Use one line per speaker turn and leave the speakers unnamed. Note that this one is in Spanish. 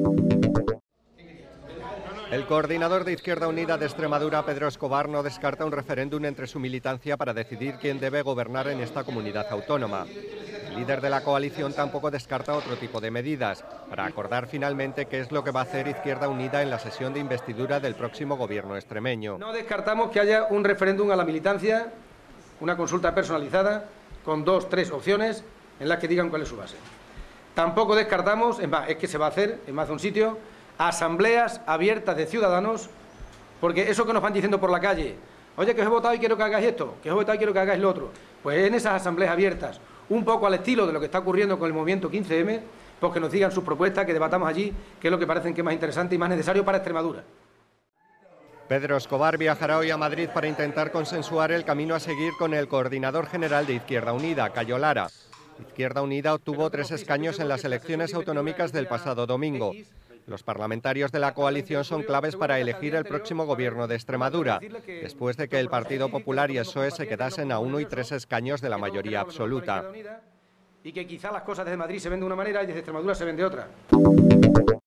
El coordinador de Izquierda Unida de Extremadura, Pedro Escobar, no descarta un referéndum entre su militancia para decidir quién debe gobernar en esta comunidad autónoma. El líder de la coalición tampoco descarta otro tipo de medidas, para acordar finalmente qué es lo que va a hacer Izquierda Unida en la sesión de investidura del próximo gobierno extremeño.
No descartamos que haya un referéndum a la militancia, una consulta personalizada, con 2 o 3 opciones en las que digan cuál es su base. Tampoco descartamos, es que se va a hacer en más de un sitio, asambleas abiertas de ciudadanos, porque eso que nos van diciendo por la calle, oye, que os he votado y quiero que hagáis esto, que os he votado y quiero que hagáis lo otro, pues en esas asambleas abiertas, un poco al estilo de lo que está ocurriendo con el movimiento 15M, pues que nos digan sus propuestas, que debatamos allí, qué es lo que parecen que es más interesante y más necesario para Extremadura.
Pedro Escobar viajará hoy a Madrid para intentar consensuar el camino a seguir con el coordinador general de Izquierda Unida, Cayo Lara. Izquierda Unida obtuvo 3 escaños en las elecciones autonómicas del pasado domingo. Los parlamentarios de la coalición son claves para elegir el próximo gobierno de Extremadura, después de que el Partido Popular y el PSOE se quedasen a 1 y 3 escaños de la mayoría absoluta.
Y que quizá las cosas desde Madrid se ven de una manera y desde Extremadura se ven de otra.